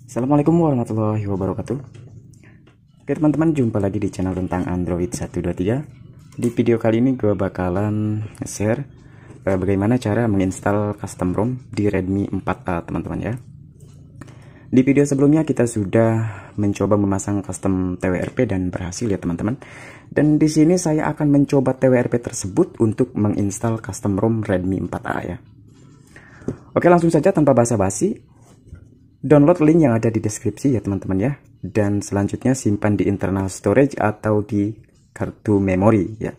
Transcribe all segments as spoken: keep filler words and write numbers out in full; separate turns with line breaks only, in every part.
Assalamualaikum warahmatullahi wabarakatuh. Oke teman-teman, jumpa lagi di channel tentang Android seratus dua puluh tiga. Di video kali ini gue bakalan share eh, bagaimana cara menginstal custom ROM di Redmi empat A teman-teman ya. Di video sebelumnya kita sudah mencoba memasang custom T W R P dan berhasil ya teman-teman. Dan di sini saya akan mencoba T W R P tersebut untuk menginstal custom ROM Redmi empat A ya. Oke, langsung saja tanpa basa-basi. Download link yang ada di deskripsi ya teman-teman ya. Dan selanjutnya simpan di internal storage atau di kartu memori ya.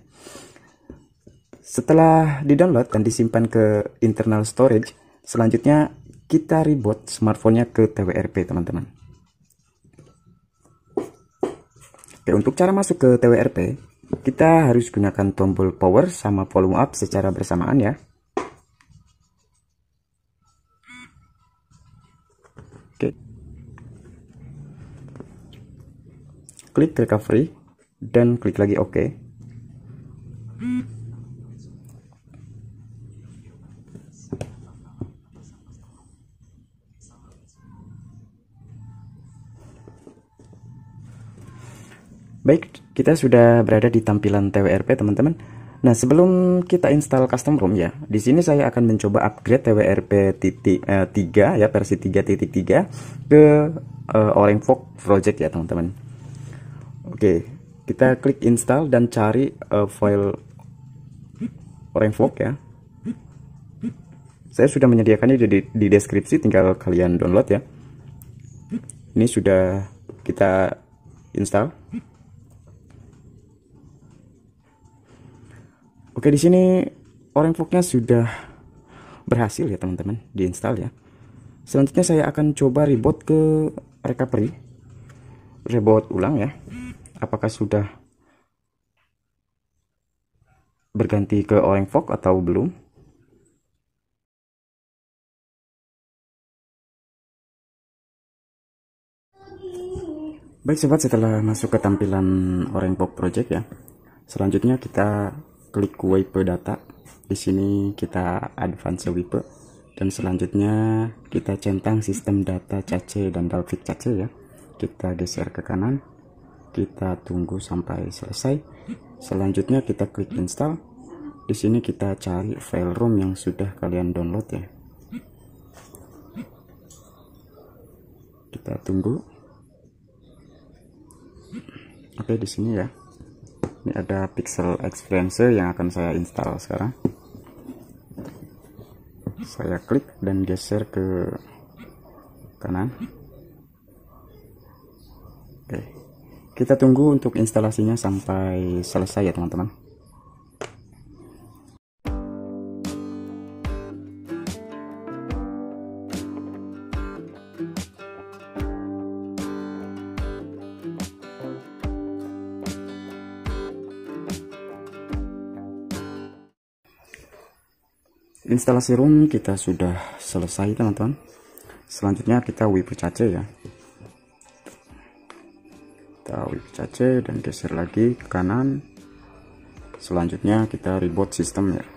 Setelah di-download dan disimpan ke internal storage, selanjutnya kita reboot smartphone-nya ke T W R P teman-teman. Oke, untuk cara masuk ke T W R P, kita harus gunakan tombol power sama volume up secara bersamaan ya. Oke. Klik recovery dan klik lagi OK. Baik, kita sudah berada di tampilan T W R P teman-teman. Nah, sebelum kita install custom ROM ya, di sini saya akan mencoba upgrade T W R P titik tiga ya, versi tiga titik tiga ke uh, Orange Fog Project ya teman-teman. Oke, kita klik install dan cari uh, file Orange Fog ya. Saya sudah menyediakannya di, di deskripsi, tinggal kalian download ya. Ini sudah kita install. Oke, di sini Orange Fog-nya sudah berhasil ya teman-teman diinstal ya. Selanjutnya saya akan coba reboot ke recovery, reboot ulang ya. Apakah sudah berganti ke Orange Fog atau belum? Baik sobat, setelah masuk ke tampilan Orange Fog Project ya, selanjutnya kita klik W I P data. Di sini kita advance W I P dan selanjutnya kita centang sistem data cache dan dalvik cache ya. Kita geser ke kanan, kita tunggu sampai selesai. Selanjutnya kita klik install. Di sini kita cari file ROM yang sudah kalian download ya. Kita tunggu. Oke, di sini ya. Ini ada Pixel Experience yang akan saya install sekarang. Saya klik dan geser ke kanan. Oke, kita tunggu untuk instalasinya sampai selesai ya teman-teman. Instalasi ROM kita sudah selesai teman-teman. Selanjutnya kita W I P cache ya. Kita W I P cache dan geser lagi ke kanan. Selanjutnya kita reboot sistem ya.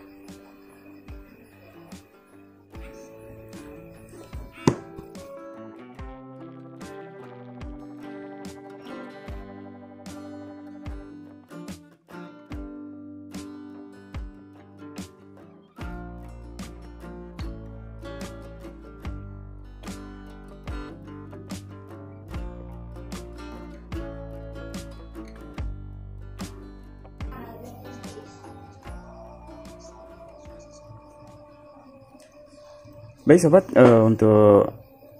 Baik sobat, uh, untuk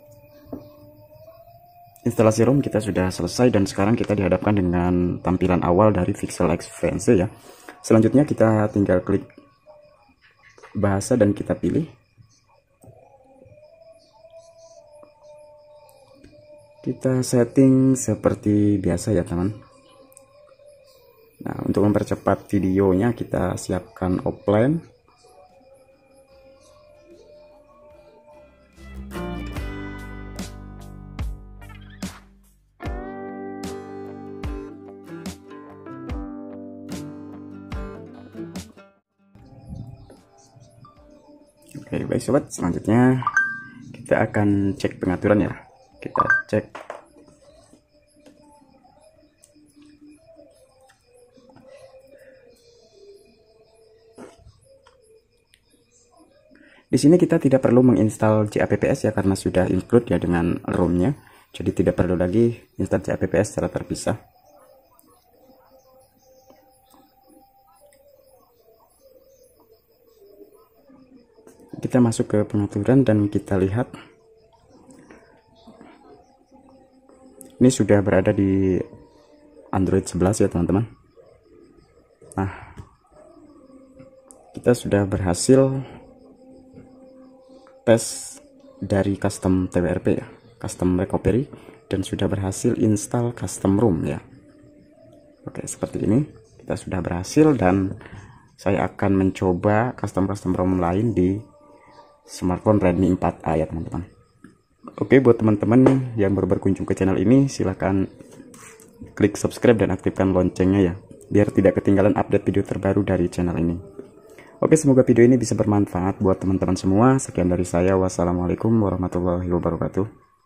instalasi ROM kita sudah selesai dan sekarang kita dihadapkan dengan tampilan awal dari Pixel Experience ya. Selanjutnya kita tinggal klik bahasa dan kita pilih. Kita setting seperti biasa ya teman. Nah, untuk mempercepat videonya kita siapkan offline. Oke, baik sobat, selanjutnya kita akan cek pengaturan ya. Kita cek. Di sini kita tidak perlu menginstal japps ya, karena sudah include ya dengan ROM-nya. Jadi tidak perlu lagi install japps secara terpisah. Kita masuk ke pengaturan dan kita lihat ini sudah berada di Android sebelas ya teman-teman. Nah, kita sudah berhasil tes dari custom T W R P ya, custom recovery, dan sudah berhasil install custom ROM ya. Oke, seperti ini kita sudah berhasil, dan saya akan mencoba custom custom ROM lain di smartphone Redmi empat A ya teman-teman. Oke, buat teman-teman yang baru berkunjung ke channel ini, silahkan klik subscribe dan aktifkan loncengnya ya, biar tidak ketinggalan update video terbaru dari channel ini. Oke, semoga video ini bisa bermanfaat buat teman-teman semua. Sekian dari saya. Wassalamualaikum warahmatullahi wabarakatuh.